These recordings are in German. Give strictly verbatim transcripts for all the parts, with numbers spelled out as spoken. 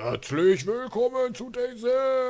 Herzlich willkommen zu DayZ!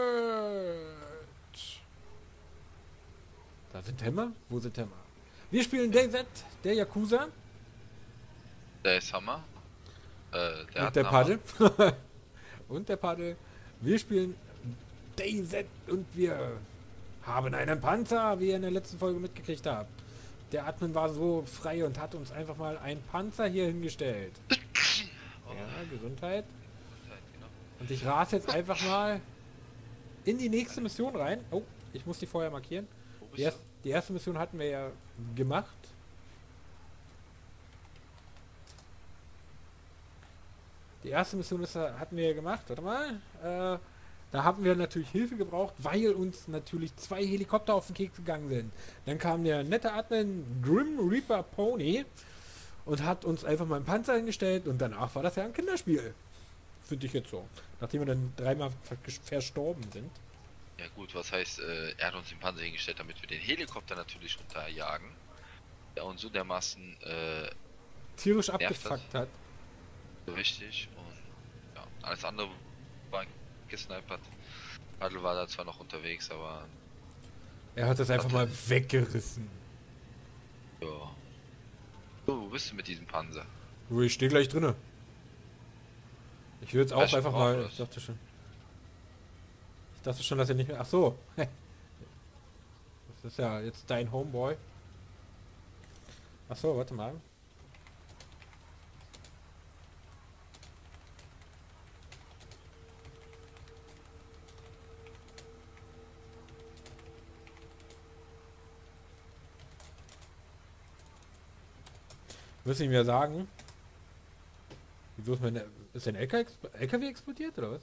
Da sind Hämmer? Wo sind Hämmer? Wir spielen DayZ, der Yakuza Der ist Hammer. Äh, der und hat der einen Hammer. Paddel. Und der Paddel. Wir spielen DayZ und wir haben einen Panzer, wie ihr in der letzten Folge mitgekriegt habt. Der Admin war so frei und hat uns einfach mal einen Panzer hier hingestellt. Oh, Ja, Gesundheit. Gesundheit, genau. Und ich rate jetzt einfach mal in die nächste Mission rein. Oh, ich muss die vorher markieren. Wo Die, bist erst, die erste Mission hatten wir ja gemacht. Die erste Mission ist, hatten wir ja gemacht. Warte mal. Äh, da haben wir natürlich Hilfe gebraucht, weil uns natürlich zwei Helikopter auf den Keks gegangen sind. Dann kam der nette Admin Grim Reaper Pony und hat uns einfach mal einen Panzer hingestellt und danach war das ja ein Kinderspiel. Finde ich jetzt so. Nachdem wir dann dreimal ver verstorben sind. du? Ja gut, was heißt, äh, er hat uns den Panzer hingestellt, damit wir den Helikopter natürlich runterjagen. Der uns so dermaßen äh, Tierisch nervt das. abgefuckt hat. Richtig. Und ja, alles andere war gesnipert. Adel war da zwar noch unterwegs, aber Er hat das einfach Hat mal weggerissen. ja. So, wo bist du mit diesem Panzer? Du, ich stehe gleich drinne. Ich will jetzt auch Weißt du, einfach worauf mal. das? Ich dachte schon. Ich dachte schon, dass er nicht mehr. Ach so. Das ist ja jetzt dein Homeboy. Ach so, warte mal. Müssen Sie mir sagen? Wieso ist mein. Ist dein L K exp L K W explodiert oder was?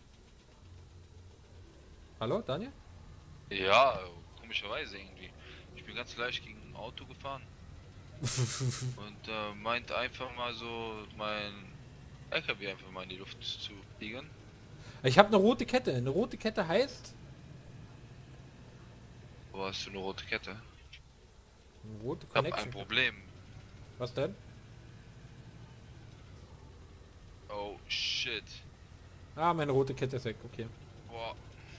Hallo, Daniel? Ja, komischerweise irgendwie. Ich bin ganz leicht gegen ein Auto gefahren und äh, meint einfach mal so mein L K W einfach mal in die Luft zu fliegen. Ich habe eine rote Kette. Eine rote Kette heißt. Wo hast du eine rote Kette? Rote Ich hab ein Connection. Problem. Was denn? Oh shit. Ah, meine rote Kette ist weg. Okay. Boah.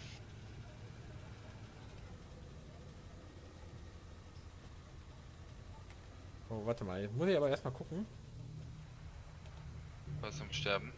Oh, warte mal. Jetzt muss ich aber erstmal gucken. Was am Sterben?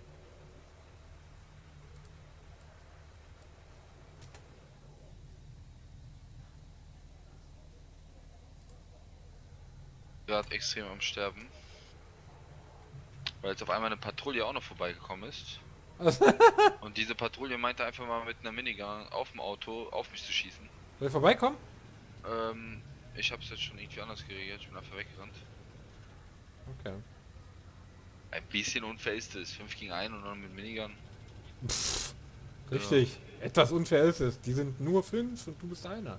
Gerade extrem am Sterben. Weil jetzt auf einmal eine Patrouille auch noch vorbeigekommen ist. Und diese Patrouille meinte einfach mal mit einer Minigun auf dem Auto auf mich zu schießen. Soll ich vorbeikommen? Ähm, ich hab's jetzt schon irgendwie anders geregelt. Ich bin einfach weggerannt. Okay. Ein bisschen unfair ist es. fünf gegen eins und dann mit Minigun. Pff, richtig. Ja. Etwas unfair ist es. Die sind nur fünf und du bist einer.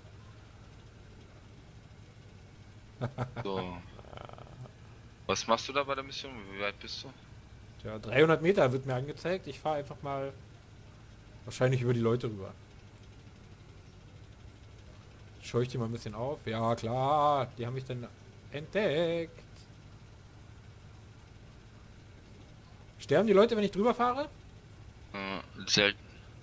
So. Was machst du da bei der Mission? Wie weit bist du? Ja, dreihundert Meter wird mir angezeigt. Ich fahre einfach mal wahrscheinlich über die Leute rüber. Scheu ich die mal ein bisschen auf. Ja, klar. Die haben mich dann entdeckt. Sterben die Leute, wenn ich drüber fahre? Äh, selten.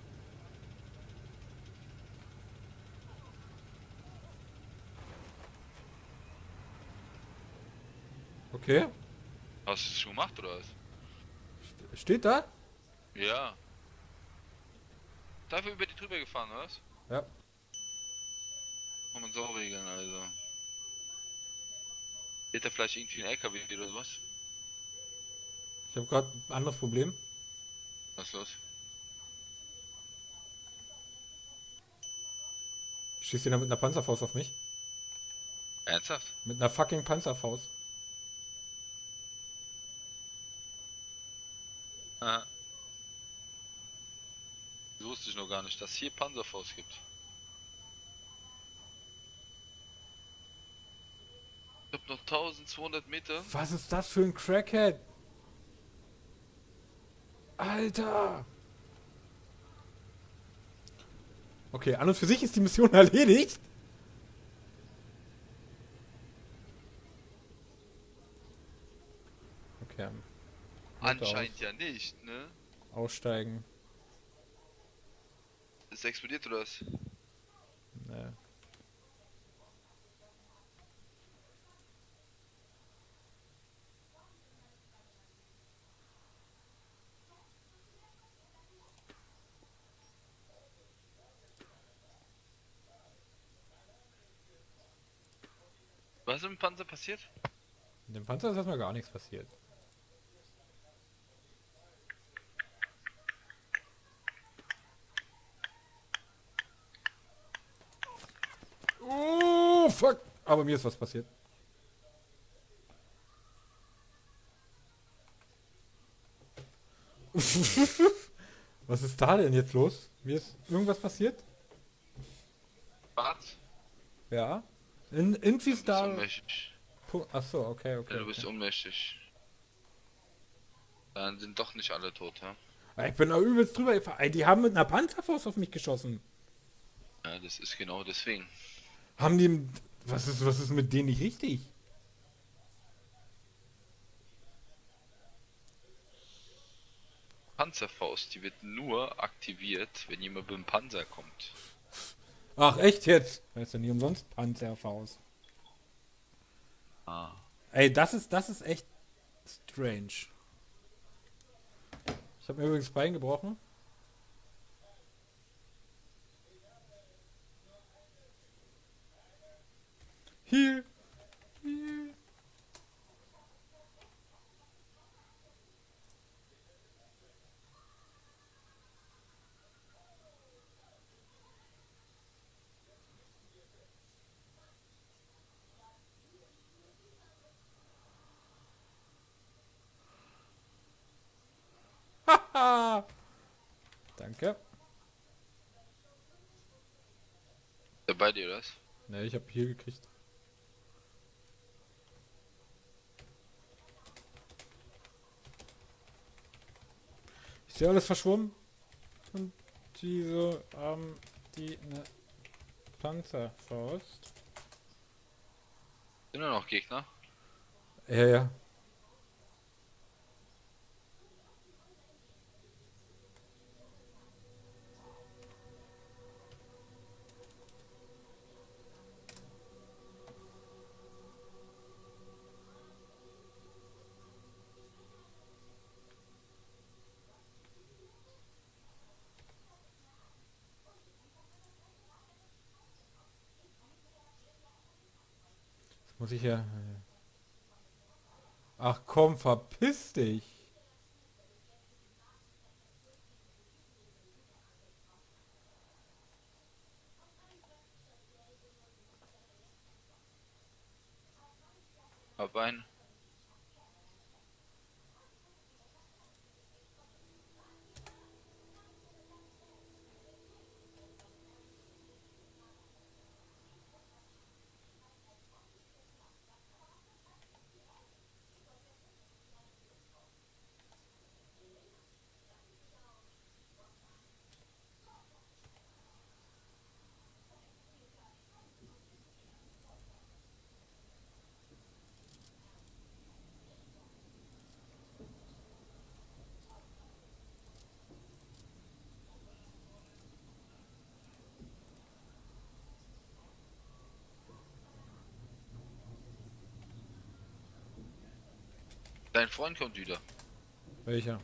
Okay. Hast du es schon gemacht oder was? Steht da? Ja. Dafür über die drüber gefahren, oder was? Ja. Kann man so regeln, also. Geht da vielleicht irgendwie ein L K W oder sowas? Ich habe gerade ein anderes Problem. Was ist los? Schießt die da mit einer Panzerfaust auf mich? Ernsthaft? Mit einer fucking Panzerfaust. Aha. Das wusste ich noch gar nicht, dass es hier Panzerfaust gibt. Ich hab noch eintausendzweihundert Meter. Was ist das für ein Crackhead? Alter! Okay, an und für sich ist die Mission erledigt. Okay. Anscheinend ja nicht, ne? Aussteigen. Ist explodiert oder was? Ne. Was ist mit dem Panzer passiert? In dem Panzer ist erstmal gar nichts passiert. Oh, fuck! Aber mir ist was passiert. Was ist da denn jetzt los? Mir ist irgendwas passiert? Was? Ja. In, irgendwie Du ist bist da. ohnmächtig. Pu- Achso, okay, okay. Ja, du bist okay. ohnmächtig. Dann sind doch nicht alle tot, ja? Ah, ich bin da übelst drüber gefahren. Ey, die haben mit einer Panzerfaust auf mich geschossen. Ja, das ist genau deswegen. Haben die. Was ist, was ist mit denen nicht richtig? Panzerfaust, die wird nur aktiviert, wenn jemand mit dem Panzer kommt. Ach, echt jetzt? Weißt du, nie umsonst Panzerfaust. Ah. Ey, das ist, das ist echt strange. Ich habe mir übrigens das Bein gebrochen. Hier. Hier. Haha. Danke. Ist der bei dir, oder was? Ne, ich habe hier gekriegt. Ist hier alles verschwommen? Und diese haben die eine Panzerfaust. Sind nur noch Gegner? Ja, ja. Jetzt muss ich ja. Ach komm, verpiss dich. Hab einen. Dein Freund kommt wieder. Welcher?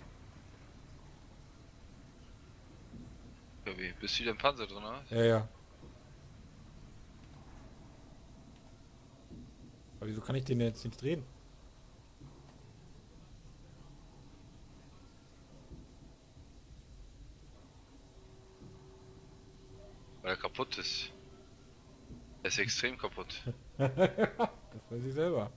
Ja, wie? Bist du wieder im Panzer drin, oder? Ja, ja. Aber wieso kann ich den jetzt nicht drehen? Weil er kaputt ist. Er ist extrem kaputt. Das weiß ich selber.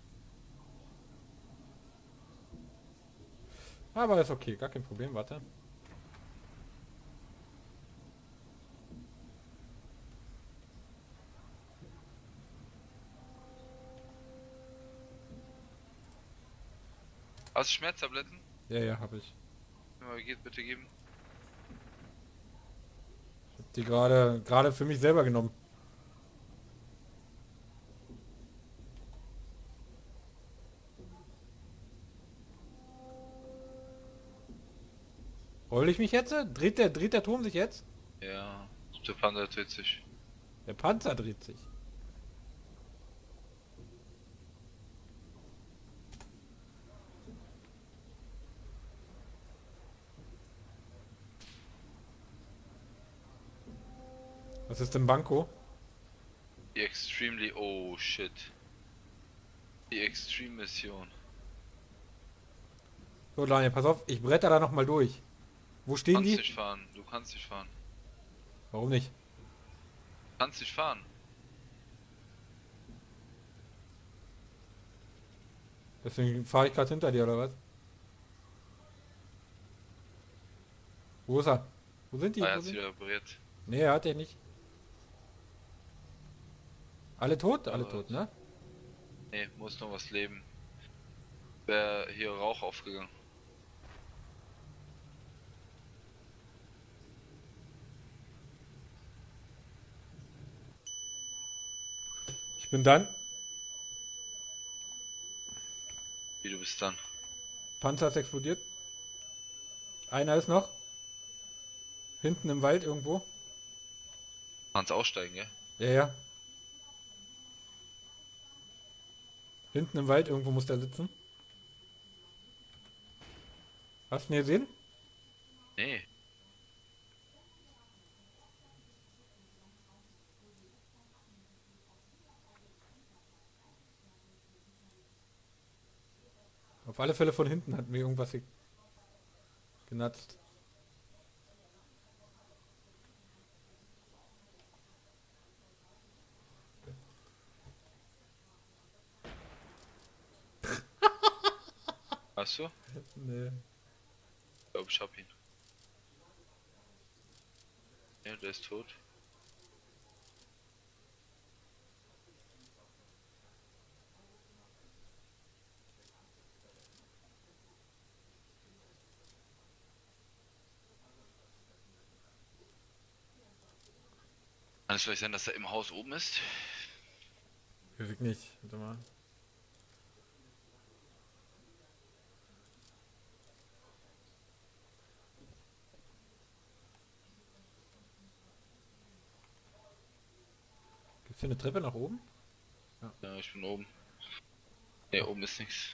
Aber ist okay, gar kein Problem, warte. Hast du Schmerztabletten? Ja, ja, habe ich. Ja, geht bitte geben. Ich hab die gerade gerade für mich selber genommen. Roll ich mich jetzt? Dreht der, dreht der Turm sich jetzt? Ja, der Panda dreht sich. Der Panzer dreht sich. Was ist denn Banco? Die Extremely... Oh, shit. Die Extreme-Mission. So, Daniel, pass auf, ich bretter da nochmal durch. Wo Du stehen kannst die? nicht fahren. Du kannst nicht fahren. Warum nicht? Du kannst nicht fahren. Deswegen fahre ich gerade hinter dir, oder was? Wo ist er? Wo sind die? Ah, er Wo hat's sind... wieder repariert. Nee, er hat er nicht. Alle tot? Alle Aber- tot, ne? Nee, muss noch was leben. Wäre hier Rauch aufgegangen. Ich bin dann. Wie du bist dann. Panzer ist explodiert. Einer ist noch. Hinten im Wald irgendwo. Kannst aussteigen, gell? Ja, ja. Hinten im Wald irgendwo muss der sitzen. Hast du ihn gesehen? Nee. Auf alle Fälle von hinten hat mir irgendwas ge- genatzt. Hast du? Nee. Ich glaube, ich hab ihn. Ja, der ist tot. Kann es vielleicht sein, dass er im Haus oben ist? Weiß ich nicht. Warte mal. Gibt's hier eine Treppe nach oben? Ja, ich bin oben. Ne, oben ist nichts.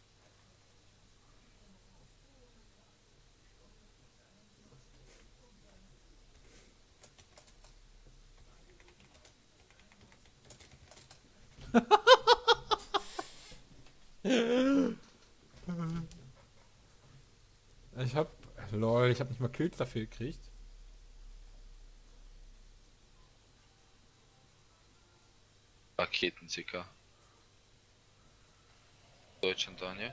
Ich hab. Lol, ich hab nicht mal Kills dafür gekriegt. Raketenticker. Deutschland, Daniel.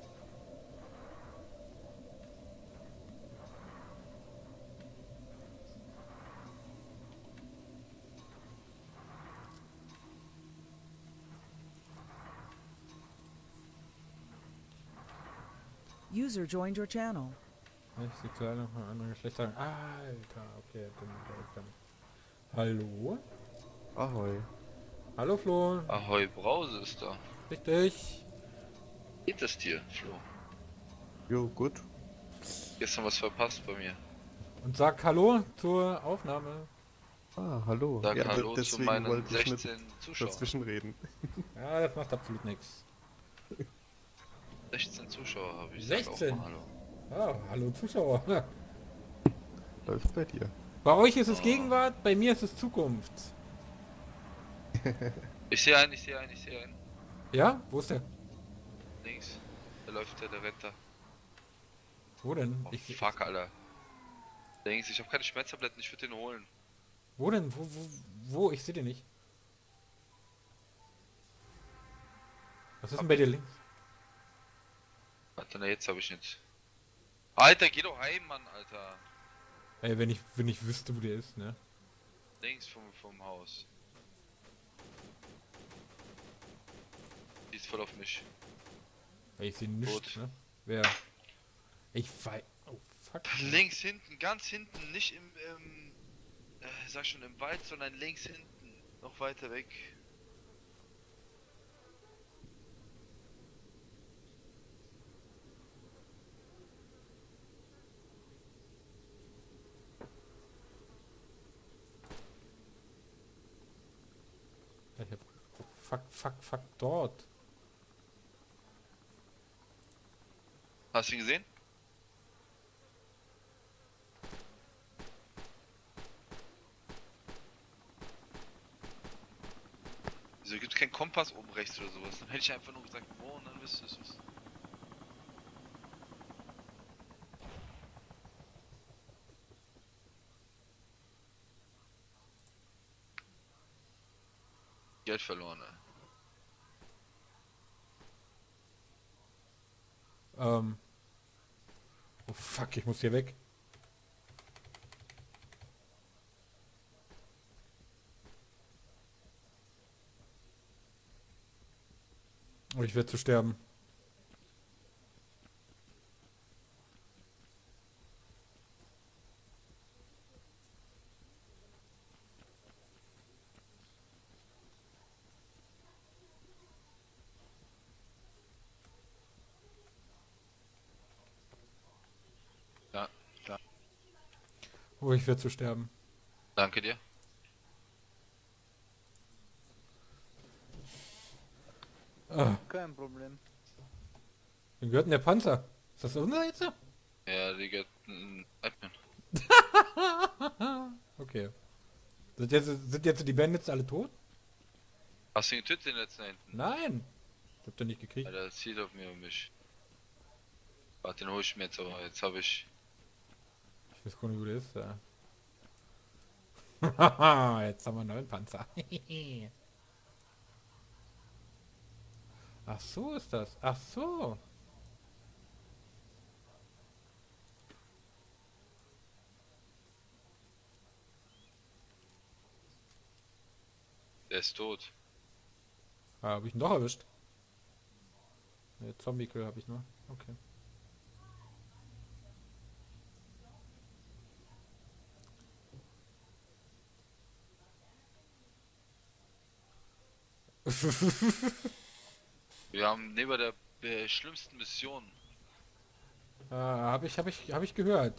User joined your channel. Ich sehe klar noch mal andere Geschlechter. Alter, okay, dann, dann. Hallo? Ahoi. Hallo Flo. Ahoi, Brause ist da. Richtig. Geht es dir, Flo? Jo, gut. Gestern was verpasst bei mir. Und sag Hallo zur Aufnahme. Ah, hallo. Sag Ja, Hallo zu deswegen meinen wollte ich nicht sechzehn Zuschauern. dazwischen reden. Ja, das macht absolut nichts. sechzehn Zuschauer habe ich. Sag auch sechzehn? mal Hallo. Ah, hallo Zuschauer. Ja. Läuft bei dir. Bei euch ist es Oh. Gegenwart, bei mir ist es Zukunft. Ich sehe einen, ich sehe einen, ich sehe einen. Ja? Wo ist der? Links. Da läuft der, der rennt da. Wo denn? Oh, Ich, fuck, Alter. Links, ich habe keine Schmerztabletten, ich würde den holen. wo denn? Wo, wo, wo? Ich sehe den nicht. Was ist denn bei dir links? Alter, na jetzt habe ich nicht. Alter, geh doch heim, Mann, Alter. Ey, wenn ich, wenn ich wüsste, wo der ist, ne? Links vom, vom Haus. Die ist voll auf mich. Ey, ich sehe nichts, Tot. ne? Wer? Ich fei... Oh, fuck. Links hinten, ganz hinten, nicht im, ähm, äh, sag schon im Wald, sondern links hinten. Noch weiter weg. fuck, fuck, fuck, dort. Hast du ihn gesehen? Wieso gibt es keinen Kompass oben rechts oder sowas? Dann hätte ich einfach nur gesagt, wo und dann wüsstest du es. Geld verloren, ey. Ähm. Oh fuck, ich muss hier weg. Oh, ich werde zu sterben. Ja, klar. Oh, ich werde zu sterben. Danke dir. Ah, Kein Problem. wem gehört denn der Panzer? Ist das unser jetzt? Ja, Digga, ein Admin. Okay. Sind jetzt, sind jetzt die Bandits alle tot? Hast du ihn getötet den letzten da hinten? Nein. Ich hab den nicht gekriegt. Alter, das zielt auf mir und mich. Warte, den hol ich mir jetzt aber. Jetzt habe ich. Ich weiß gar nicht, wo der ist. Ja. Jetzt haben wir einen neuen Panzer. Ach so ist das. Ach so. Der ist tot. Ah, habe ich ihn doch erwischt. Ne, Zombie-Kill habe ich nur. Okay. Wir haben neben der äh, schlimmsten Mission. Ah, habe ich, habe ich, habe ich gehört.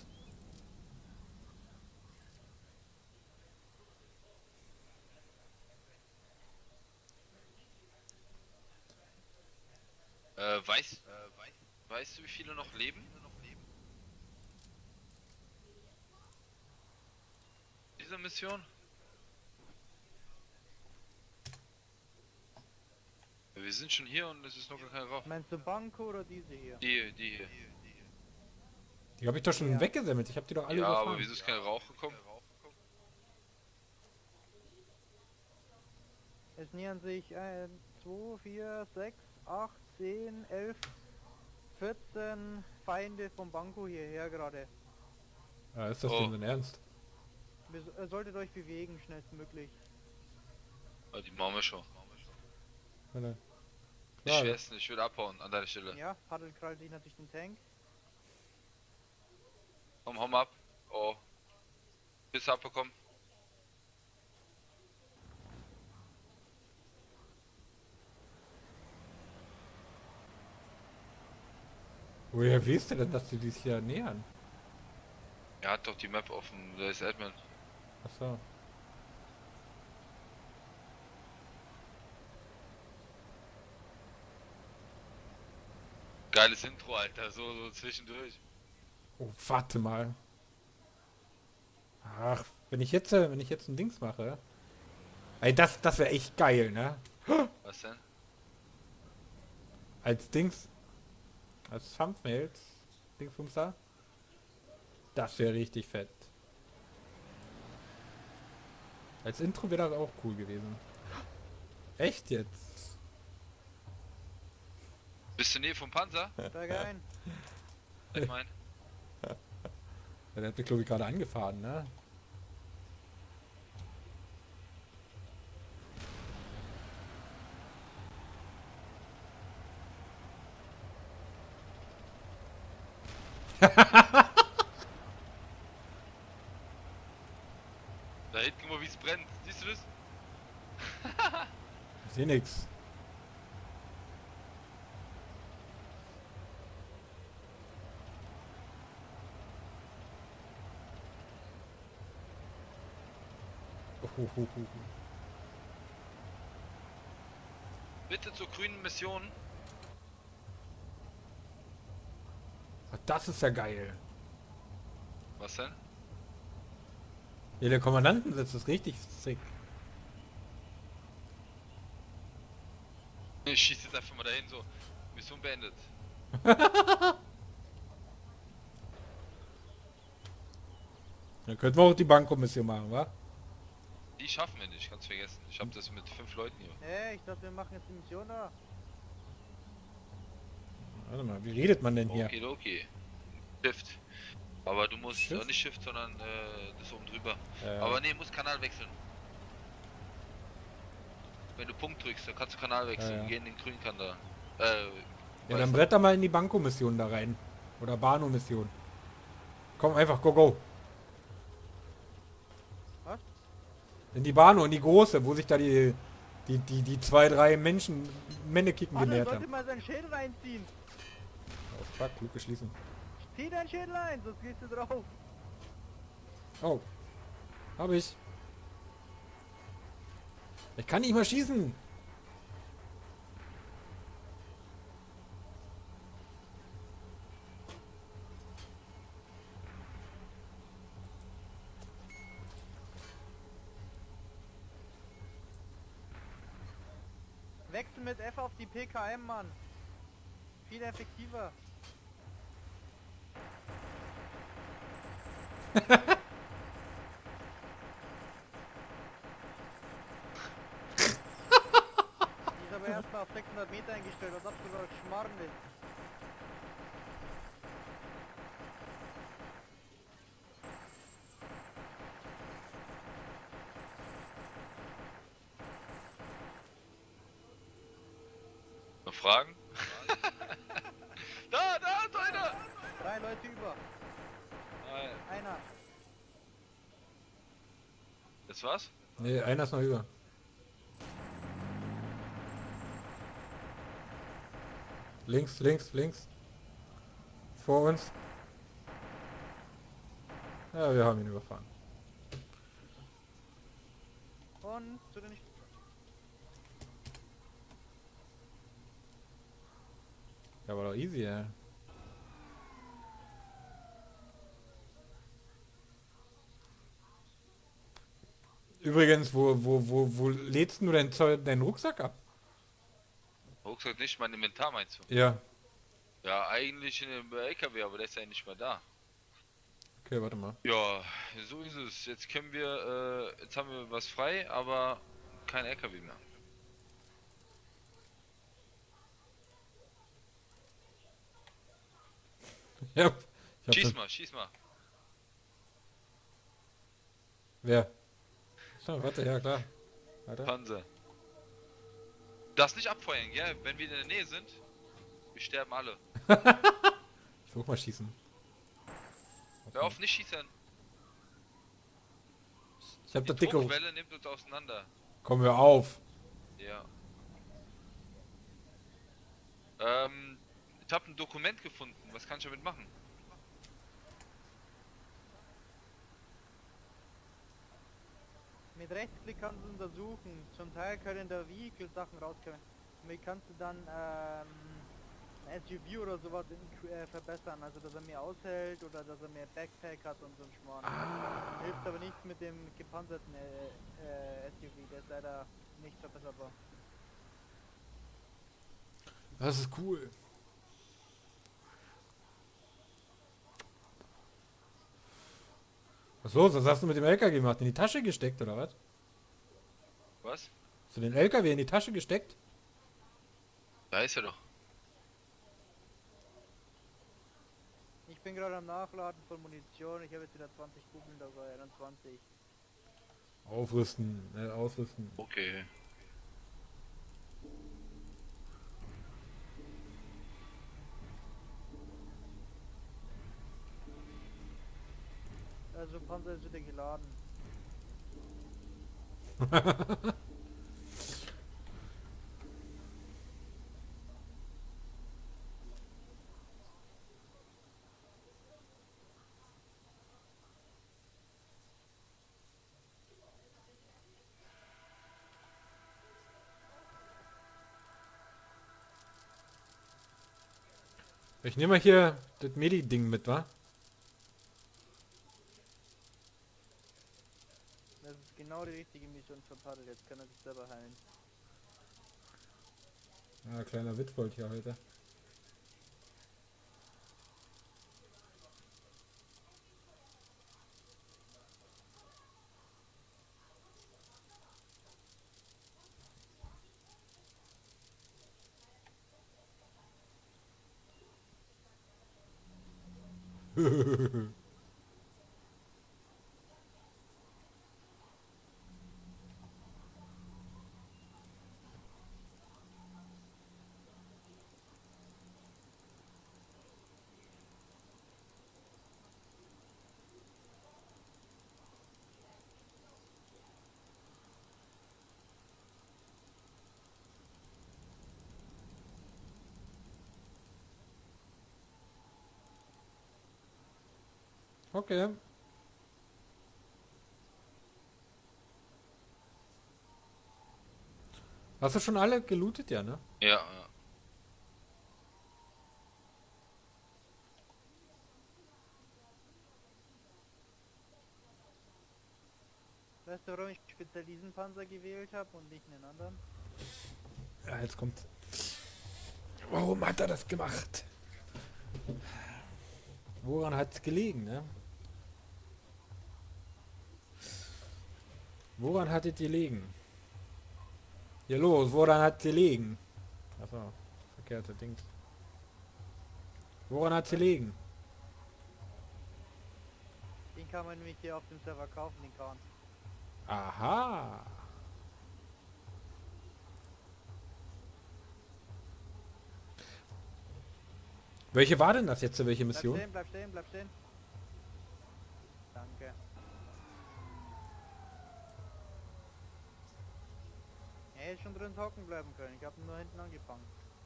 Äh, weißt, äh, weißt, weißt du, wie viele noch leben? Diese Mission? Wir sind schon hier und es ist noch gar kein Rauch. Meinst du Banco oder diese hier? Die, die hier. Die habe ich doch schon Ja. weggesammelt. Ich habe die doch alle Ja, überfahren. aber wieso ist kein Rauch gekommen? Es nähern sich ein, zwei, vier, sechs, acht, zehn, elf, vierzehn Feinde vom Banco hierher gerade. Ah, ist das Oh. denn dein Ernst? Ihr so- ihr solltet euch bewegen, schnellstmöglich. Ah, die machen wir schon. Warte. Ich Klar, weiß nicht, ich würde abhauen an deiner Stelle. Ja, Paddel krallt sich natürlich den Tank. Komm, hau mal ab. Oh. Bist du abbekommen? woher weißt du denn, dass die sich hier nähern? Er hat doch die Map offen, der ist Admin. Achso. Geiles Intro, Alter, so, so zwischendurch. Oh, warte mal. Ach, wenn ich jetzt, äh, wenn ich jetzt ein Dings mache. Ey, das, das wäre echt geil, ne? Was denn? Als Dings. Als Thumbnails. Dingsbums da. Das wäre richtig fett. Als Intro wäre das auch cool gewesen. Echt jetzt? Bist du in der Nähe vom Panzer? Steig ein. Ich mein. Ja, der hat mich, glaube ich, gerade angefahren, ne? Da hinten, guck mal, wie es brennt. Siehst du das? Ich sehe nix. Bitte zur grünen Mission. Ach, das ist ja geil. Was denn? Ja, der Kommandantensitz ist richtig sick. Ich schieße jetzt einfach mal dahin so. Mission beendet. Dann könnten wir auch die Bankkommission machen, wa? Die schaffen wir nicht, kannst vergessen. Ich hab das mit fünf Leuten hier. Hey, ich dachte, wir machen jetzt die Mission da. Warte mal, wie redet man denn hier? Okay, okay. Shift. Aber du musst Shift? äh, nicht Shift, sondern äh, das oben drüber. Äh, Aber nee, musst Kanal wechseln. Wenn du Punkt drückst, dann kannst du Kanal wechseln. Ja, ja. Geh in den grünen Kanal. Äh, ja, dann bretter mal in die Banko-Mission da rein. Oder Bano-Mission. Komm, einfach, go, go. Was? In die Bano, in die große, wo sich da die, die, die, die zwei, drei Menschen, Männekicken Ah, dann genährt sollte haben. mal seinen Schädel reinziehen. Oh, fuck, Luke schließen. Zieh deinen Schädel ein, sonst gehst du drauf. Oh. Hab ich. Ich kann nicht mal schießen. Wechsel mit F auf die P K M, Mann. Viel effektiver. Die ist aber erstmal auf sechshundert Meter eingestellt, was absolut Schmarrn ist. noch Fragen? da, da ist einer! Drei Leute über. Nein. Einer. Das war's? Ne, einer ist noch über. Links, links, links. Vor uns. Ja, wir haben ihn überfahren. Und zu den... Ja, war doch easy, ja. Übrigens, wo, wo, wo, wo lädst du deinen, Zeug- deinen Rucksack ab? Rucksack nicht, mein Inventar meinst du? Ja. Ja, eigentlich in dem L K W, aber der ist ja nicht mehr da. Okay, warte mal. Ja, so ist es. Jetzt können wir, äh, jetzt haben wir was frei, aber kein L K W mehr. Ja. Ich hab Schieß schon- mal, schieß mal. Wer? So, warte, ja klar. Warte. Panzer. Das nicht abfeuern, gell? Wenn wir in der Nähe sind, wir sterben alle. Ich will auch mal schießen. Hör auf, nicht schießen. Ich hab Die da dicke... Druckwelle nimmt uns auseinander. Komm, hör auf. Ja. Ähm, ich habe ein Dokument gefunden. Was kann ich damit machen? Mit Rechtsklick kannst du untersuchen. Zum Teil können da Vehicle-Sachen rauskommen. Damit kannst du dann ähm, ein S U V oder sowas in, äh, verbessern. Also dass er mehr aushält oder dass er mehr Backpack hat und so ein Schmarrn. Ah. Hilft aber nichts mit dem gepanzerten äh, äh, S U V. Der ist leider nicht verbesserbar. Das ist cool. Was los? Was hast du mit dem L K W gemacht? In die Tasche gesteckt oder was? Was? Hast du den L K W in die Tasche gesteckt? Da ist er doch. Ich bin gerade am Nachladen von Munition. Ich habe jetzt wieder zwanzig Kugeln dabei. einundzwanzig. Aufrüsten, äh, ausrüsten. Okay. Also Panzer ist wieder geladen. Ich nehme mal hier das Medi-Ding mit, wa? Das ist genau die richtige Mission für Paddel. Jetzt kann er sich selber heilen. Ja, kleiner Witzbold hier heute. Okay. Hast du schon alle gelootet, ja, ne? Ja, ja. Weißt du, warum ich speziell diesen Panzer gewählt habe und nicht einen anderen? Ja, jetzt kommt. Warum hat er das gemacht? Woran hat es gelegen, ne? Woran hat es gelegen? Ja los, woran hat es gelegen? Achso, verkehrte Dings. Woran hat es gelegen? Den kann man nämlich hier auf dem Server kaufen, den Kran. Aha. Welche war denn das jetzt? Welche Bleib Mission? stehen, bleib stehen, bleib stehen. Danke. Er hätte schon drin hocken bleiben können. Ich habe nur hinten angefangen.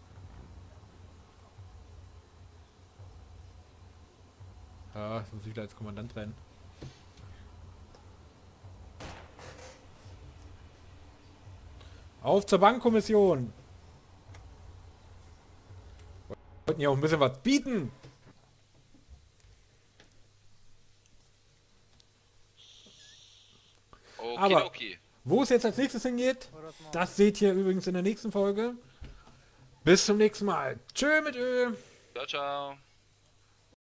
Ja, das muss ich da als Kommandant rennen. Auf zur Bankkommission! Wir wollten ja auch ein bisschen was bieten! Aber- Okidoki. Wo es jetzt als nächstes hingeht, Oder was machen das seht ihr übrigens in der nächsten Folge. Bis zum nächsten Mal. Tschö mit Ö! Ciao, ciao.